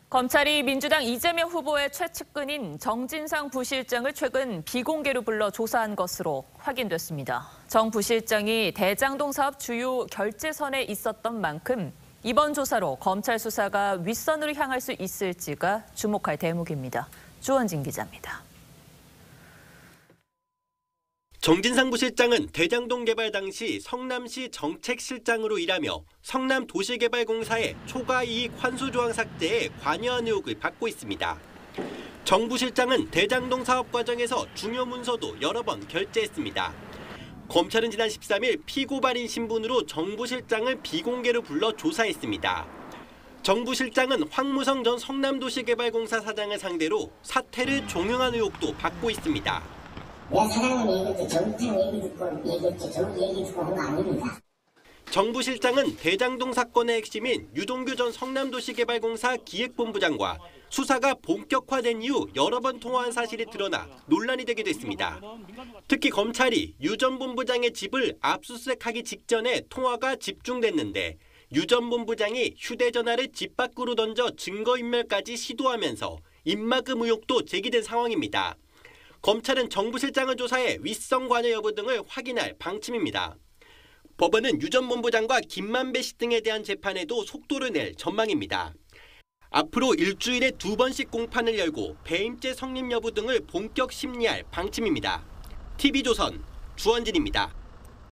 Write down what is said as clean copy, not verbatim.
검찰이 민주당 이재명 후보의 최측근인 정진상 부실장을 최근 비공개로 불러 조사한 것으로 확인됐습니다. 정 부실장이 대장동 사업 주요 결재선에 있었던 만큼 이번 조사로 검찰 수사가 윗선으로 향할 수 있을지가 주목할 대목입니다. 주원진 기자입니다. 정진상 부실장은 대장동 개발 당시 성남시 정책실장으로 일하며 성남도시개발공사의 초과이익 환수조항 삭제에 관여한 의혹을 받고 있습니다. 정 부실장은 대장동 사업 과정에서 중요 문서도 여러 번 결재했습니다. 검찰은 지난 13일 피고발인 신분으로 정 부실장을 비공개로 불러 조사했습니다. 정 부실장은 황무성 전 성남도시개발공사 사장을 상대로 사퇴를 종용한 의혹도 받고 있습니다. 내가 사장님 얘기했지, 정부장 얘기 듣고 얘기했지, 정부 얘기 듣고 한 거 아닙니다. 정 부실장은 대장동 사건의 핵심인 유동규 전 성남도시개발공사 기획본부장과 수사가 본격화된 이후 여러 번 통화한 사실이 드러나 논란이 되기도 했습니다. 특히 검찰이 유 전 본부장의 집을 압수수색하기 직전에 통화가 집중됐는데 유 전 본부장이 휴대전화를 집 밖으로 던져 증거인멸까지 시도하면서 입막음 의혹도 제기된 상황입니다. 검찰은 정 부실장을 조사해 윗선 관여 여부 등을 확인할 방침입니다. 법원은 유 전 본부장과 김만배 씨 등에 대한 재판에도 속도를 낼 전망입니다. 앞으로 일주일에 2번씩 공판을 열고 배임죄 성립 여부 등을 본격 심리할 방침입니다. TV조선 주원진입니다.